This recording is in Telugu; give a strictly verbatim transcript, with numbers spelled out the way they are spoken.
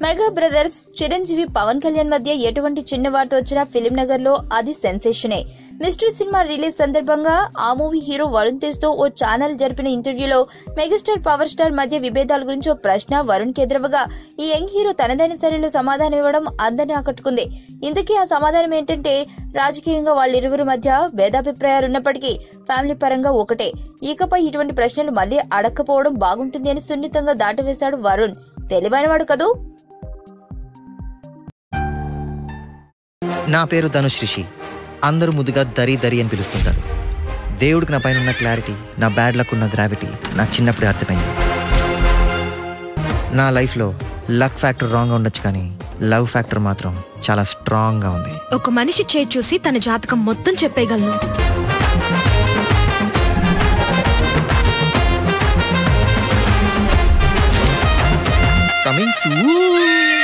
మెగా బ్రదర్స్ చిరంజీవి పవన్ కళ్యాణ్ మధ్య ఎటువంటి చిన్న వార్త వచ్చినా ఫిలిం నగర్ లో అది సెన్సేషనే. మిస్టరీ సినిమా రిలీజ్ సందర్భంగా ఆ మూవీ హీరో వరుణ్ తేజ్ తో ఓ ఛానల్ జరిపిన ఇంటర్వ్యూలో మెగాస్టార్ పవర్ స్టార్ మధ్య విభేదాల గురించి ఓ ప్రశ్న వరుణ్ కి ఎదురవగా ఈ యంగ్ హీరో తనదైన శైలిలో సమాధానం ఇవ్వడం అందరినీ ఆకట్టుకుంది. ఇందుకీ ఆ సమాధానం ఏంటంటే రాజకీయంగా వాళ్ళిరువురి మధ్య భేదాభిప్రాయాలు ఉన్నప్పటికీ ఫ్యామిలీ పరంగా ఒకటే. ఇకపై ఇటువంటి ప్రశ్నలు మళ్లీ అడక్కపోవడం బాగుంటుంది అని సున్నితంగా దాటవేశాడు వరుణ్. తెలివైనవాడు కదూ. నా పేరు ధనుష్ రిషి. అందరూ ముద్దుగా దరి దరి అని పిలుస్తుంటారు. దేవుడికి నా పైన ఉన్న క్లారిటీ, నా బ్యాడ్ లక్ ఉన్న గ్రావిటీ నాకు చిన్నప్పుడే అర్థమైంది. నా లైఫ్లో లక్ ఫ్యాక్టర్ రాంగ్గా ఉండొచ్చు, కానీ లవ్ ఫ్యాక్టర్ మాత్రం చాలా స్ట్రాంగ్గా ఉంది. ఒక మనిషి చేయి చూసి తన జాతకం మొత్తం చెప్పేయగలను. Coming soon.